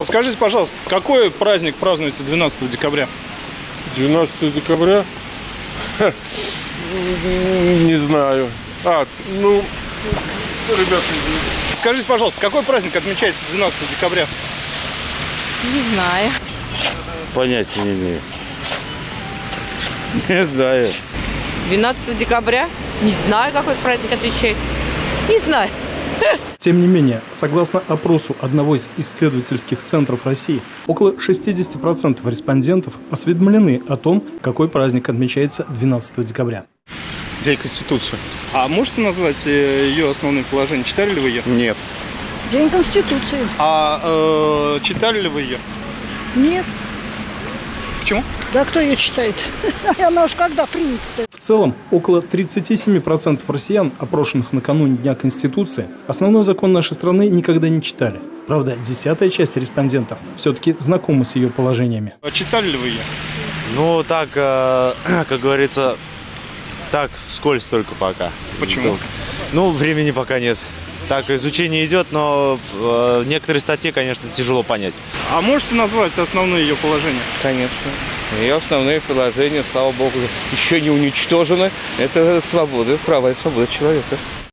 Скажите, пожалуйста, какой праздник празднуется 12 декабря? 12 декабря? Не знаю. Ребята... Скажите, пожалуйста, какой праздник отмечается 12 декабря? Не знаю. Понятия не имею. Не знаю. 12 декабря? Не знаю, какой праздник отвечает. Не знаю. Тем не менее, согласно опросу одного из исследовательских центров России, около 60% респондентов осведомлены о том, какой праздник отмечается 12 декабря. День Конституции. А можете назвать ее основные положения? Читали ли вы ее? Нет. День Конституции. А читали ли вы ее? Нет. Почему? Да кто ее читает? Она уж когда принята-то? В целом, около 37% россиян, опрошенных накануне Дня Конституции, основной закон нашей страны никогда не читали. Правда, 10-я часть респондентов все-таки знакомы с ее положениями. А читали ли вы ее? Ну, так, как говорится, так, вскользь только пока. Почему? Ну, времени пока нет. Так, изучение идет, но некоторые статьи, конечно, тяжело понять. А можете назвать основные ее положения? Конечно. Ее основные положения, слава богу, еще не уничтожены. Это свобода, права и свобода человека.